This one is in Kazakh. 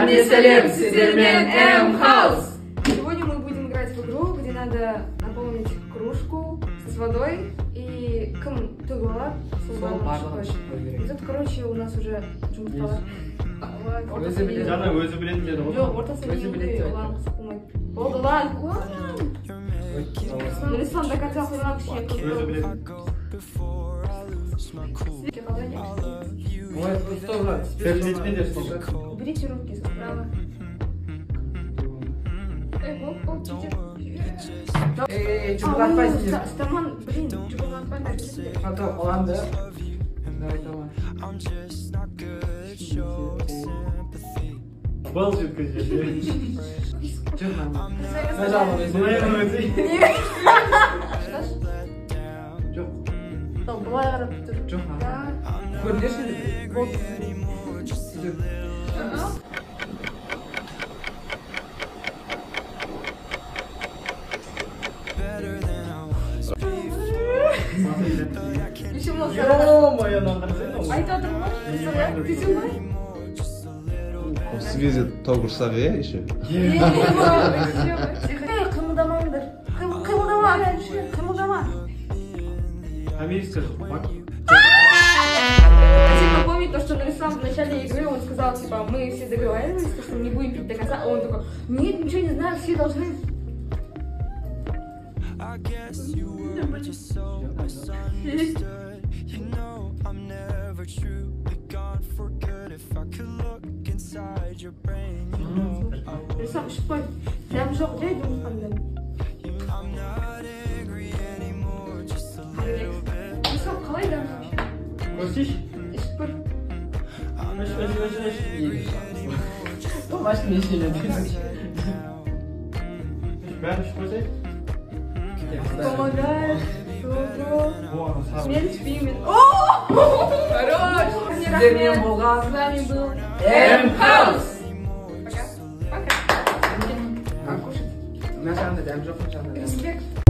Армия Салем, Сидермен, Хаус. Сегодня мы будем играть в игру, где надо наполнить кружку с водой и тыгала. Тут, короче, у нас уже жұмысталар. Өзі білетін деді ғой. Жоқ, ортасы Улан қысып қылмайды. Болды, Улан. Нұрислам до конца қойған кішкене қылып. Өзі білетін. Уберите руки справа. Чубатпайсың. Стаман, блин, чубатпайсың. Ата, оғанды. Давай, давай. Бал жеткізеді. Жоқ, нормально. Жоқ. Былай қарап тұр. Жоқ, нормально. Көрдеші деді. Болды. Связи толкурсақ иә еще. Қимылдамаңдар. Қимылдама. Америкаға бак. Хотим напомнить то, что Нурислам в начале игры он сказал, типа, мы все договаривались, что мы не будем пить до конца, а он такой, нет, ничего не знаю, все должны. Нурислам, шипой, прям жоқ, я иду в пандан. Нурислам, қалай да вообще? Көрсеш? Шипой. Томаш не желеді. Бәрі шықпасай? Помогает. Мен спимен. Хорош! Сіздермен болған. С вами был Хаус! Пока. Как кушать? У меня жанды дәм жоқ, жанды дәм. Респект.